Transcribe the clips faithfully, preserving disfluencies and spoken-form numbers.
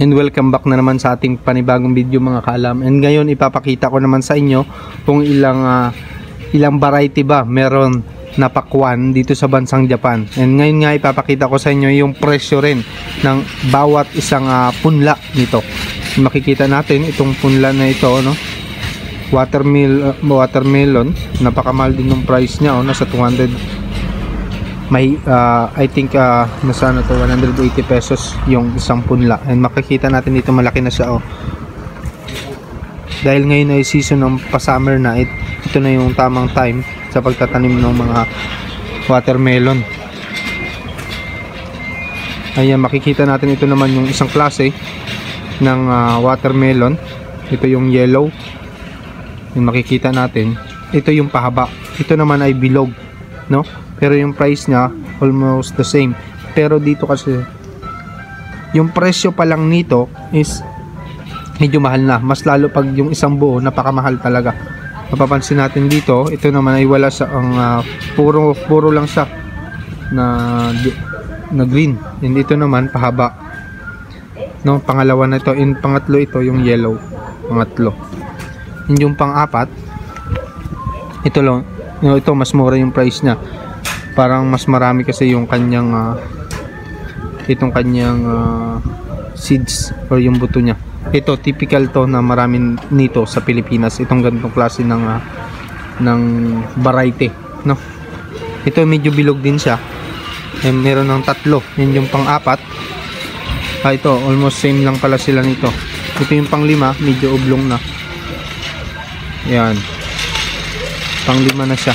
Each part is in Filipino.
And welcome back na naman sa ating panibagong video mga kaalam. And ngayon ipapakita ko naman sa inyo kung ilang uh, ilang variety ba meron na pakwan dito sa bansang Japan. And ngayon nga ipapakita ko sa inyo yung presyo rin ng bawat isang uh, punla nito. Makikita natin itong punla na ito, no? Watermelon, uh, watermelon, napakamahal din ng price niya, oh, nasa two hundred. May uh, I think uh, nasa ano to, one hundred eighty pesos yung isang punla. And makikita natin dito malaki na siya, oh. Dahil ngayon ay season ng pa-summer na, it, ito na yung tamang time sa pagtatanim ng mga watermelon. Ayan, makikita natin ito naman yung isang klase ng uh, watermelon. Ito yung yellow. Yung makikita natin, ito yung pahaba. Ito naman ay bilog, no? Pero yung price niya almost the same. Pero dito kasi yung presyo pa lang nito is medyo mahal na. Mas lalo pag yung isang buo, napakamahal talaga. Mapapansin natin dito, ito naman ay wala sa ang uh, puro puro lang siya na na green. And ito naman pahaba. No, pangalawa na ito, and pangatlo ito yung yellow. Pangatlo. And yung pang-apat, ito lang, ito mas mura yung price niya. Parang mas marami kasi yung kanyang uh, itong kanyang uh, seeds or yung buto niya. Ito typical to na marami nito sa Pilipinas, itong ganitong klase ng uh, ng variety, no? Ito medyo bilog din siya. Eh, meron ng tatlo. Yan yung pang-apat. Ah, ito almost same lang pala sila nito. Ito yung pang-lima, medyo oblong na. Yan. Pang-lima na siya.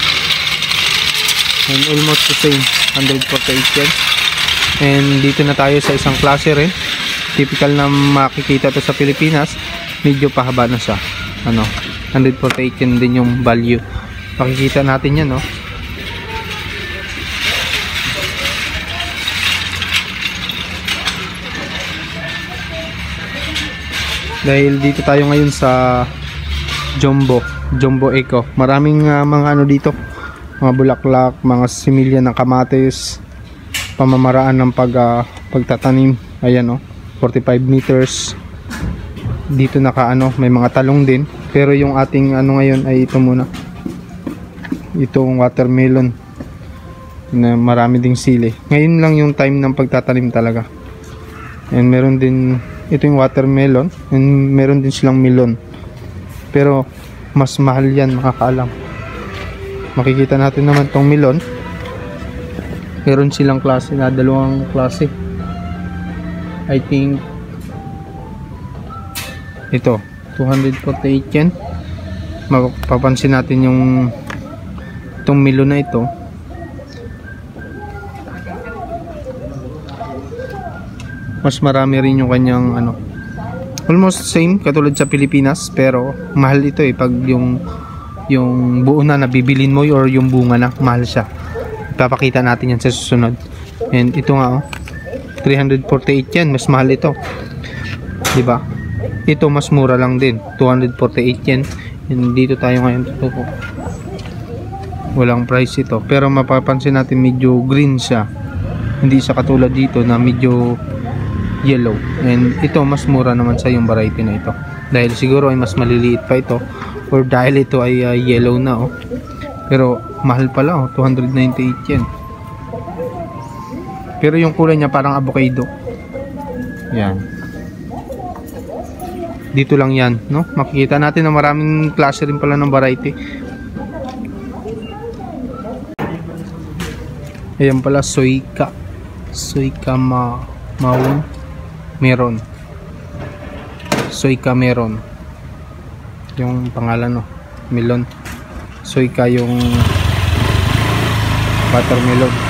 And almost the same, one hundred forty-eight yan. And dito na tayo sa isang klase rin, typical na makikita to sa Pilipinas, medyo pahaba na siya, ano, one hundred forty-eight yan din yung value. Makikita natin yan, no? Dahil dito tayo ngayon sa Jumbo Jumbo Eco, maraming uh, mga ano dito, mga bulaklak, mga similya ng kamatis, pamamaraan ng pag, uh, pagtatanim. Ayan, oh, forty-five meters. Dito naka ano, may mga talong din. Pero yung ating ano ngayon ay ito muna, itong watermelon na marami ding sili. Ngayon lang yung time ng pagtatanim talaga. And meron din ito yung watermelon, and meron din silang melon. Pero mas mahal yan, makakaalam. Makikita natin naman tong melon. Meron silang klase na, dalawang klase. I think ito two hundred forty-eight yan. Mapapansin natin yung itong melon na ito. Mas marami rin yung kanyang ano, almost same katulad sa Pilipinas, pero mahal ito eh pag yung yung buo na nabibilin mo or yung bunga na, mahal siya. Ipapakita natin yan sa susunod. And ito nga, oh, three hundred forty-eight yan, mas mahal ito, diba? Ito mas mura lang din, two hundred forty-eight yan. And dito tayo ngayon, tutuko, walang price ito, pero mapapansin natin medyo green siya, hindi siya katulad dito na medyo yellow. And ito mas mura naman sa yung variety na ito, dahil siguro ay mas maliliit pa ito, or dahil ito ay uh, yellow na, oh. Pero mahal pala, oh, two hundred ninety-eight yan. Pero yung kulay niya parang avocado. Yan. Dito lang yan, no? Makikita natin na maraming klase rin pala ng variety. Ayan pala, Soika. Soika ma maun meron. Soika meron yung pangalan, no? Melon. Soika yung watermelon.